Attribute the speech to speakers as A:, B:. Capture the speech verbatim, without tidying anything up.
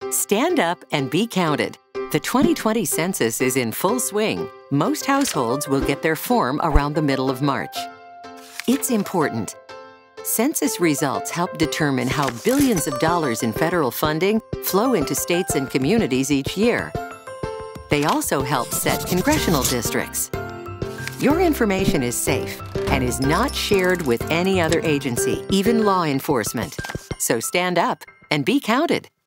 A: Stand up and be counted. The twenty twenty census is in full swing. Most households will get their form around the middle of March. It's important. Census results help determine how billions of dollars in federal funding flow into states and communities each year. They also help set congressional districts. Your information is safe and is not shared with any other agency, even law enforcement. So stand up and be counted.